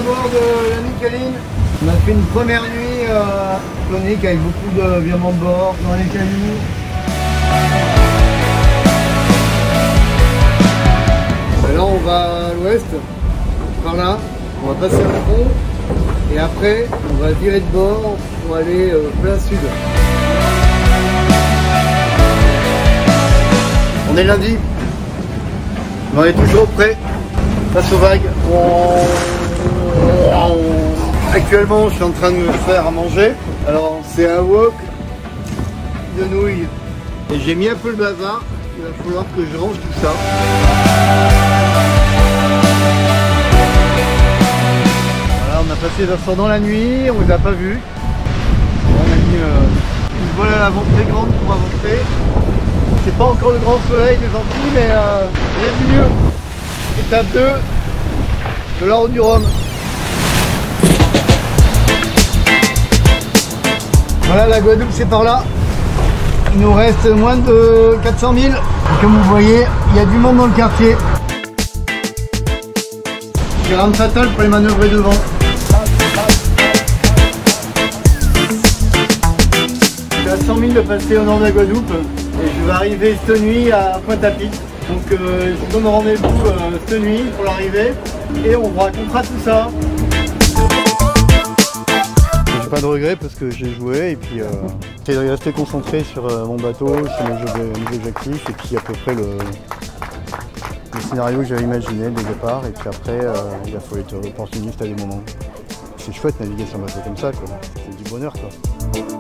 bord de la Micaline. On a fait une première nuit tonique avec beaucoup de virements de bord dans les cailloux. Là on va à l'ouest, par là, on va passer un pont et après on va virer de bord pour aller plein sud. On est lundi, on est toujours prêt face aux vagues. Actuellement je suis en train de me faire à manger. Alors c'est un wok de nouilles et j'ai mis un peu le bazar, il va falloir que je range tout ça. Voilà, on a passé les ascenseurs dans la nuit, on les a pas vus. On a mis une voile à l'avant très grande pour avancer. C'est pas encore le grand soleil des Antilles, mais rien de mieux. Étape 2 de la route du Rhum. Voilà, la Guadeloupe c'est par là. Il nous reste moins de 400 000. Et comme vous voyez, il y a du monde dans le quartier. J'ai rame fatale pour les manœuvrer devant. Je suis à 100 000 de passer au nord de la Guadeloupe et je vais arriver cette nuit à Pointe-à-Pitre. Donc je vous donne rendez-vous cette nuit pour l'arrivée et on vous racontera tout ça. J'ai pas de regrets parce que j'ai joué et puis j'essaie de rester concentré sur mon bateau, sur mes objectifs et puis à peu près le scénario que j'avais imaginé dès le départ. Et puis après il a fallu être opportuniste à des moments. C'est chouette naviguer sur un bateau comme ça, quoi. C'est du bonheur, quoi.